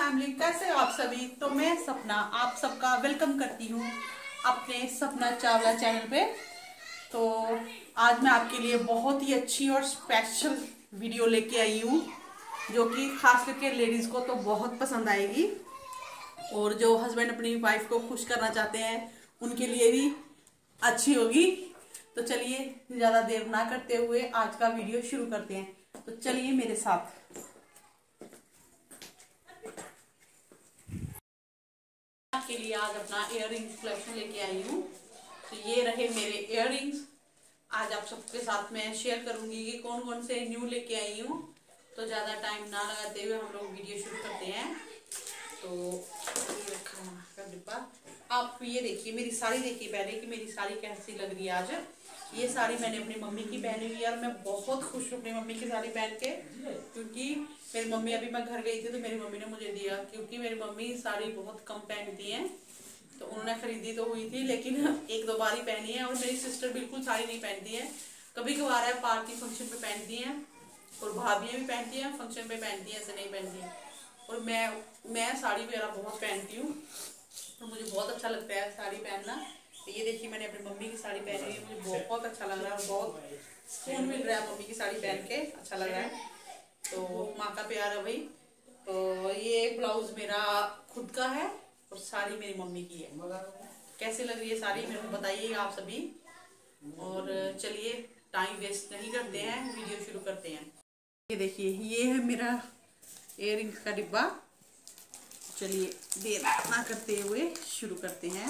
Family, कैसे हो आप सभी। तो मैं सपना आप सबका वेलकम करती हूँ अपने सपना चावला चैनल पे। तो आज मैं आपके लिए बहुत ही अच्छी और स्पेशल वीडियो लेके आई हूँ, जो कि खास करके लेडीज को तो बहुत पसंद आएगी और जो हस्बैंड अपनी वाइफ को खुश करना चाहते हैं उनके लिए भी अच्छी होगी। तो चलिए ज्यादा देर ना करते हुए आज का वीडियो शुरू करते हैं। तो चलिए मेरे साथ। के लिए आज अपना इयररिंग्स कलेक्शन लेके आई हूँ। तो ये रहे मेरे इयररिंग्स। आज आप सबके साथ मैं शेयर करूंगी कि कौन कौन से न्यू लेके आई हूँ। तो ज़्यादा टाइम ना लगाते हुए हम लोग वीडियो शुरू करते हैं। तो ये रखा का डिब्बा। आप ये देखिए मेरी साड़ी, देखिए पहले कि मेरी साड़ी कैसी लग रही है आज। ये साड़ी मैंने अपनी मम्मी की पहनी हुई है और मैं बहुत खुश हूँ अपनी मम्मी की साड़ी पहन के, क्योंकि मेरी मम्मी, अभी मैं घर गई थी तो मेरी मम्मी ने मुझे दिया, क्योंकि मेरी मम्मी साड़ी बहुत कम पहनती हैं। तो उन्होंने खरीदी तो हुई थी लेकिन एक दो बार ही पहनी है। और मेरी सिस्टर बिल्कुल साड़ी नहीं पहनती है, कभी कभार है पार्टी फंक्शन पे पहनती हैं, और भाभियाँ भी पहनती हैं, फंक्शन पे पहनती हैं, ऐसे नहीं पहनती हैं। और मैं साड़ी वगैरह बहुत पहनती हूँ, तो मुझे बहुत अच्छा लगता है साड़ी पहनना। तो ये देखिए मैंने अपनी मम्मी की साड़ी पहनी हुई है, मुझे बहुत अच्छा लग रहा है और बहुत सुकून मिल रहा है मम्मी की साड़ी पहन के, अच्छा लग रहा है। तो माँ का प्यार है भाई। तो ये ब्लाउज मेरा खुद का है और साड़ी मेरी मम्मी की है। कैसे लग रही है साड़ी मेरे को बताइए आप सभी। और चलिए टाइम वेस्ट नहीं करते हैं, वीडियो शुरू करते हैं। ये देखिए ये है मेरा इयररिंग्स का डिब्बा। चलिए देर ना करते हुए शुरू करते हैं।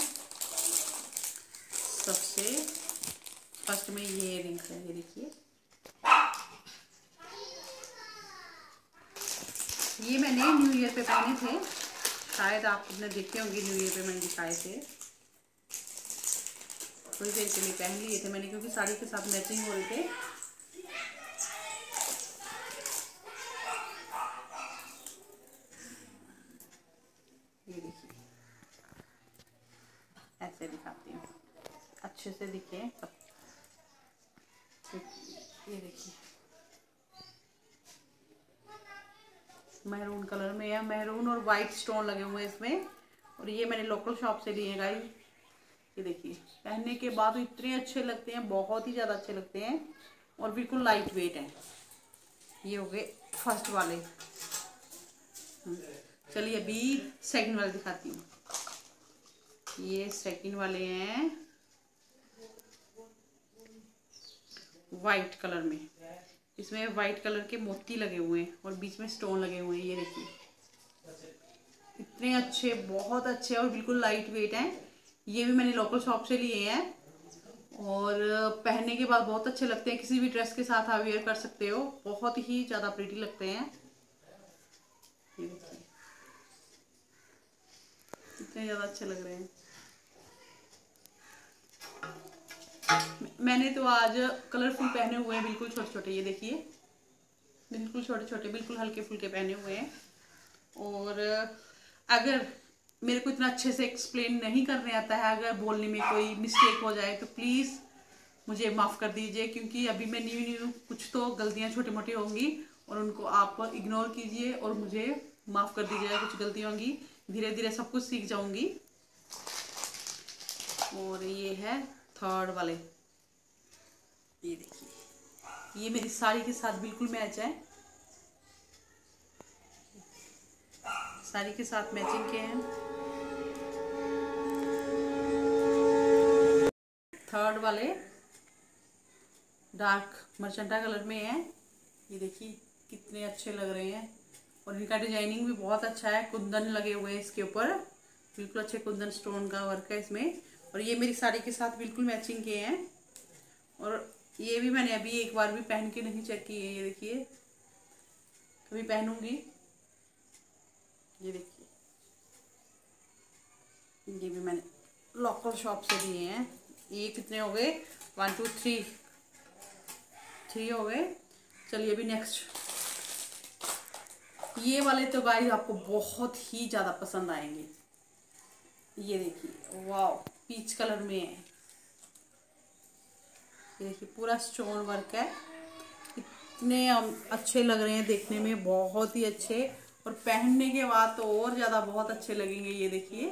सबसे फर्स्ट में ये इयररिंग्स है, ये देखिए। ये मैंने न्यू ईयर पे पहने थे, शायद आपने देखे होंगे, न्यू ईयर पे मैंने दिखाए थे। थोड़ी देर के लिए पहन लिए थे मैंने, क्योंकि साड़ी के साथ मैचिंग हो रहे थे। ये देखिए ऐसे दिखाती हूँ, अच्छे से दिखे सब। ये देखिए मैरून कलर में है, मैरून और वाइट स्टोन लगे हुए हैं इसमें। और ये मैंने लोकल शॉप से लिए गाइस। ये देखिए पहनने के बाद इतने अच्छे लगते हैं, बहुत ही ज़्यादा अच्छे लगते हैं और बिल्कुल लाइट वेट हैं। ये हो गए फर्स्ट वाले। चलिए अभी सेकंड वाले दिखाती हूँ। ये सेकंड वाले हैं वाइट कलर में, इसमें वाइट कलर के मोती लगे हुए हैं और बीच में स्टोन लगे हुए हैं। ये देखिए इतने अच्छे, बहुत अच्छे और बिल्कुल लाइट वेट हैं। ये भी मैंने लोकल शॉप से लिए हैं और पहनने के बाद बहुत अच्छे लगते हैं। किसी भी ड्रेस के साथ आप वेयर कर सकते हो, बहुत ही ज़्यादा प्रीटी लगते हैं। ये देखिए कितने ज़्यादा अच्छे लग रहे हैं। मैंने तो आज कलरफुल पहने हुए हैं, बिल्कुल छोटे छोटे। ये देखिए बिल्कुल छोटे छोटे, बिल्कुल हल्के फुल्के पहने हुए हैं। और अगर मेरे को इतना अच्छे से एक्सप्लेन नहीं करने आता है, अगर बोलने में कोई मिस्टेक हो जाए तो प्लीज़ मुझे माफ़ कर दीजिए, क्योंकि अभी मैं न्यू कुछ तो गलतियाँ छोटी मोटी होंगी और उनको आप इग्नोर कीजिए और मुझे माफ़ कर दीजिएगा। कुछ गलतियाँ होंगी, धीरे धीरे सब कुछ सीख जाऊंगी। और ये है थर्ड वाले। ये देखिए ये मेरी साड़ी के साथ बिल्कुल मैच है, साड़ी के साथ मैचिंग के हैं। थर्ड वाले डार्क मर्चेंटा कलर में है। ये देखिए कितने अच्छे लग रहे हैं और इनका डिजाइनिंग भी बहुत अच्छा है। कुंदन लगे हुए हैं इसके ऊपर, बिल्कुल अच्छे कुंदन स्टोन का वर्क है इसमें। और ये मेरी साड़ी के साथ बिल्कुल मैचिंग के हैं। और ये भी मैंने अभी एक बार भी पहन के नहीं चेक की है। ये देखिए कभी पहनूंगी। ये देखिए ये भी मैंने लोकल शॉप से लिए हैं। ये कितने हो गए, 1 2 3 हो गए। चलिए अभी नेक्स्ट ये वाले तो गाइस आपको बहुत ही ज़्यादा पसंद आएंगे। ये देखिए वाह, पीच कलर में है। ये देखिए पूरा स्टोन वर्क है, इतने अच्छे लग रहे हैं देखने में, बहुत ही अच्छे और पहनने के बाद तो और ज्यादा बहुत अच्छे लगेंगे। ये देखिए,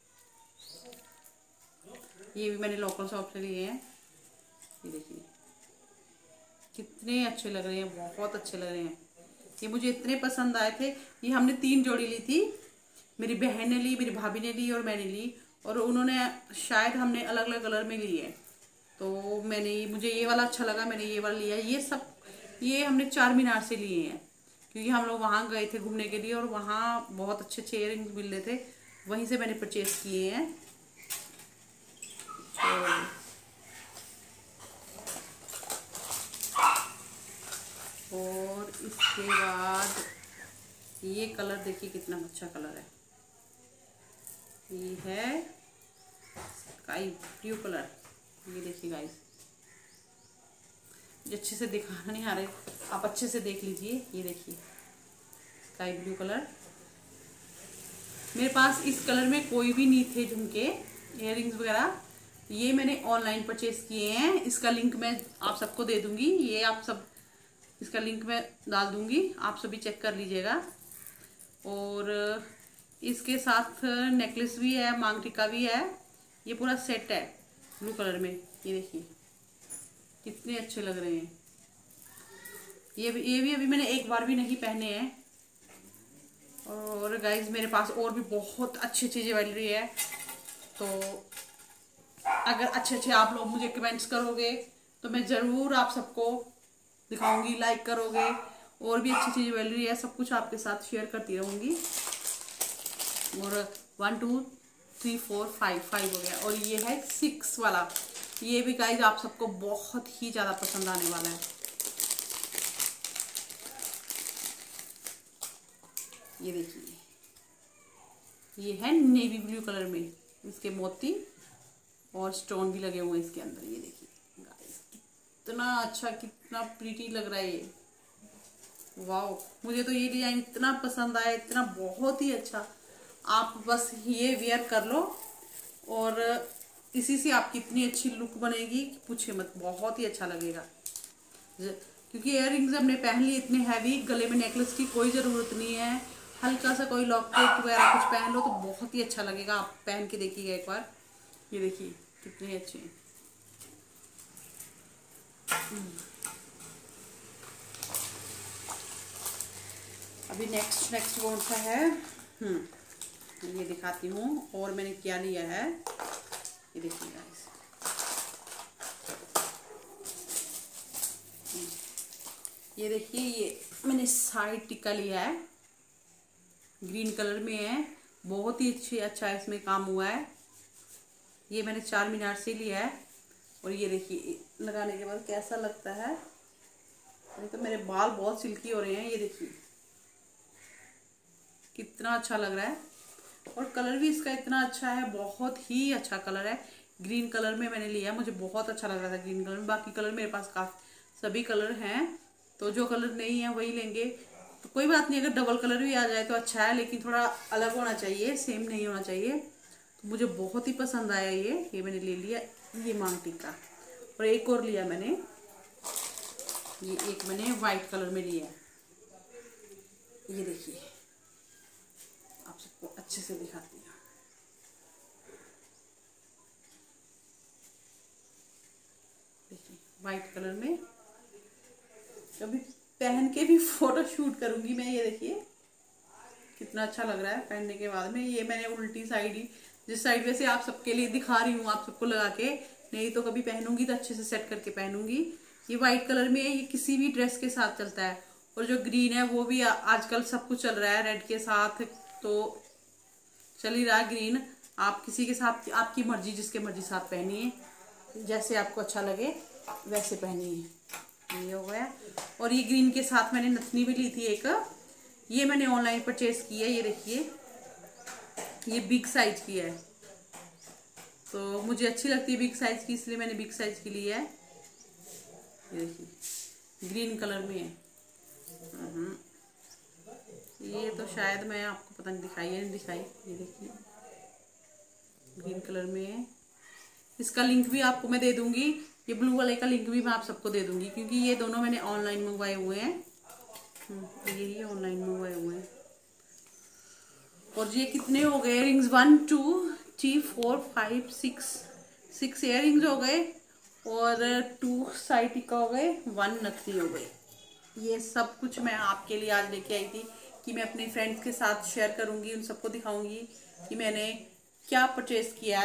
ये भी मैंने लोकल शॉप से लिए हैं। ये देखिए कितने अच्छे लग रहे हैं, बहुत अच्छे लग रहे हैं। ये मुझे इतने पसंद आए थे। ये हमने 3 जोड़ी ली थी, मेरी बहन ने ली, मेरी भाभी ने ली और मैंने ली। और उन्होंने शायद हमने अलग अलग कलर में लिए हैं। तो मुझे ये वाला अच्छा लगा, मैंने ये वाला लिया। ये हमने चार मीनार से लिए हैं, क्योंकि हम लोग वहाँ गए थे घूमने के लिए और वहाँ बहुत अच्छे अच्छे इयररिंग्स मिल रहे थे, वहीं से मैंने परचेज किए हैं। और इसके बाद ये कलर देखिए कितना अच्छा कलर है। ये है स्काई ब्लू कलर। ये देखिए गाइस, अच्छे से दिखाना नहीं आ रहे, आप अच्छे से देख लीजिए। ये देखिए स्काई ब्लू कलर। मेरे पास इस कलर में कोई भी नहीं थे झुमके, इयररिंग्स वगैरह। ये मैंने ऑनलाइन परचेज किए हैं। इसका लिंक मैं आप सबको दे दूंगी। ये आप सब, इसका लिंक मैं डाल दूंगी, आप सभी चेक कर लीजिएगा। और इसके साथ नेकलेस भी है, मांग टीका भी है। ये पूरा सेट है ब्लू कलर में। ये देखिए कितने अच्छे लग रहे हैं। ये भी अभी मैंने एक बार भी नहीं पहने हैं। और गाइज मेरे पास और भी बहुत अच्छी अच्छी ज्वेलरी है। तो अगर अच्छे अच्छे आप लोग मुझे कमेंट्स करोगे तो मैं ज़रूर आप सबको दिखाऊंगी, लाइक करोगे। और भी अच्छी अच्छी ज्वेलरी है, सब कुछ आपके साथ शेयर करती रहूँगी। और 1 2 3 4 5 हो गया। और ये है 6 वाला। ये भी गाइज आप सबको बहुत ही ज़्यादा पसंद आने वाला है। ये देखिए, ये है नेवी ब्लू कलर में, इसके मोती और स्टोन भी लगे हुए हैं इसके अंदर। ये देखिए गाइस कितना अच्छा, कितना प्रीटी लग रहा है ये। वाओ, मुझे तो ये डिजाइन इतना पसंद आया, इतना बहुत ही अच्छा। आप बस ये वेयर कर लो और इसी से आपकी इतनी अच्छी लुक बनेगी कि पूछे मत, बहुत ही अच्छा लगेगा। क्योंकि इयररिंग्स हमने पहन ली इतने हैवी, गले में नेकलेस की कोई ज़रूरत नहीं है। हल्का सा कोई लॉकेट वगैरह कुछ पहन लो तो बहुत ही अच्छा लगेगा। आप पहन के देखिएगा एक बार। ये देखिए कितने अच्छे हैं। अभी नेक्स्ट कौन सा है, ये दिखाती हूँ। और मैंने क्या लिया है ये देखिए गाइस। ये देखिए, ये मैंने साइड टिक्का लिया है, ग्रीन कलर में है। बहुत ही अच्छा इसमें काम हुआ है। ये मैंने 4 मीनार से लिया है। और ये देखिए लगाने के बाद कैसा लगता है। अरे तो मेरे बाल बहुत सिल्की हो रहे हैं। ये देखिए कितना अच्छा लग रहा है। और कलर भी इसका इतना अच्छा है, बहुत ही अच्छा कलर है। ग्रीन कलर में मैंने लिया, मुझे बहुत अच्छा लग रहा था ग्रीन कलर में। बाकी कलर मेरे पास काफी सभी कलर हैं, तो जो कलर नहीं है वही लेंगे। तो कोई बात नहीं, अगर डबल कलर भी आ जाए तो अच्छा है, लेकिन थोड़ा अलग होना चाहिए, सेम नहीं होना चाहिए। तो मुझे बहुत ही पसंद आया ये मैंने ले लिया। ये मांग टीका। और एक और लिया मैंने, ये एक मैंने वाइट कलर में लिया। ये देखिए आप सबको अच्छे से दिखाती हूँ। देखिए वाइट कलर में, कभी पहन के भी फोटो शूट करूंगी मैं। ये देखिए कितना अच्छा लग रहा है पहनने के बाद में। ये मैंने उल्टी साइड ही, जिस साइड वैसे आप सबके लिए दिखा रही हूँ, आप सबको लगा के, नहीं तो कभी पहनूंगी तो अच्छे से सेट करके पहनूंगी। ये वाइट कलर में है, ये किसी भी ड्रेस के साथ चलता है। और जो ग्रीन है वो भी आजकल सब कुछ चल रहा है रेड के साथ, तो चल ही रहा है ग्रीन। आप किसी के साथ, आपकी मर्जी, जिसके मर्जी साथ पहनिए, जैसे आपको अच्छा लगे वैसे पहनिए। ये हो गया। और ये ग्रीन के साथ मैंने नथनी भी ली थी एक, ये मैंने ऑनलाइन परचेज की है। ये देखिए ये बिग साइज की है, तो मुझे अच्छी लगती है बिग साइज की, इसलिए मैंने बिग साइज की ली है। ये देखिए ग्रीन कलर में है। ये तो शायद मैं आपको पता नहीं दिखाई है नहीं दिखाई। ये देखिए ग्रीन कलर में है। इसका लिंक भी आपको मैं दे दूंगी। ये ब्लू वाले का लिंक भी मैं आप सबको दे दूंगी, क्योंकि ये दोनों मैंने ऑनलाइन मंगवाए हुए हैं। ये ऑनलाइन मंगवाए हुए हैं। और ये कितने हो गए इयररिंग्स, 1 2 3 4 5 6 इयररिंग्स हो गए और 2 साइड टिक्का हो गए, 1 नथनी हो गई। ये सब कुछ मैं आपके लिए आज लेके आई थी कि मैं अपने फ्रेंड्स के साथ शेयर करूंगी, उन सबको दिखाऊंगी कि मैंने क्या परचेज किया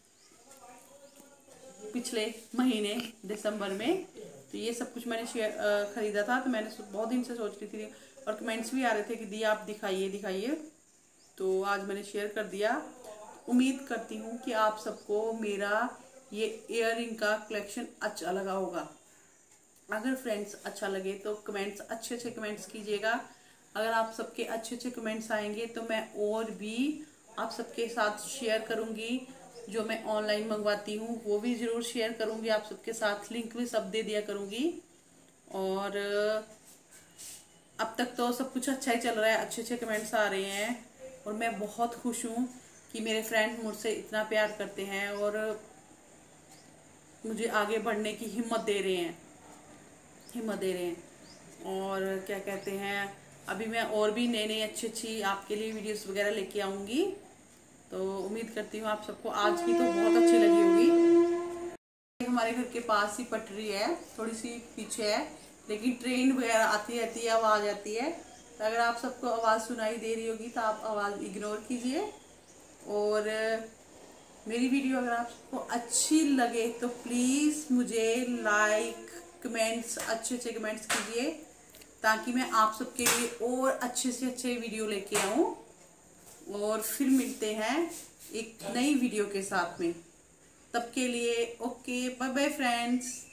पिछले महीने दिसंबर में। तो ये सब कुछ मैंने खरीदा था। तो मैंने बहुत दिन से सोच रही थी और कमेंट्स भी आ रहे थे कि दी आप दिखाइए दिखाइए, तो आज मैंने शेयर कर दिया। उम्मीद करती हूँ कि आप सबको मेरा ये इयररिंग का कलेक्शन अच्छा लगा होगा। अगर फ्रेंड्स अच्छा लगे तो कमेंट्स, अच्छे अच्छे कमेंट्स कीजिएगा। अगर आप सबके अच्छे अच्छे कमेंट्स आएंगे तो मैं और भी आप सबके साथ शेयर करूंगी। जो मैं ऑनलाइन मंगवाती हूँ वो भी ज़रूर शेयर करूंगी आप सबके साथ, लिंक भी सब दे दिया करूंगी। और अब तक तो सब कुछ अच्छा ही चल रहा है, अच्छे अच्छे कमेंट्स आ रहे हैं और मैं बहुत खुश हूँ कि मेरे फ्रेंड मुझसे इतना प्यार करते हैं और मुझे आगे बढ़ने की हिम्मत दे रहे हैं। और क्या कहते हैं, अभी मैं और भी नई नई अच्छी अच्छी आपके लिए वीडियोस वगैरह लेके आऊँगी। तो उम्मीद करती हूँ आप सबको आज की तो बहुत अच्छी लगी होगी। हमारे घर के पास ही पटरी है, थोड़ी सी पीछे है, लेकिन ट्रेन वगैरह आती रहती है, आवाज़ आती है। तो अगर आप सबको आवाज़ सुनाई दे रही होगी तो आप आवाज़ इग्नोर कीजिए। और मेरी वीडियो अगर आपको अच्छी लगे तो प्लीज़ मुझे लाइक, कमेंट्स, अच्छे अच्छे कमेंट्स कीजिए ताकि मैं आप सबके लिए और अच्छे से अच्छे वीडियो लेके आऊँ। और फिर मिलते हैं एक नई वीडियो के साथ में, तब के लिए ओके, बाय बाय फ्रेंड्स।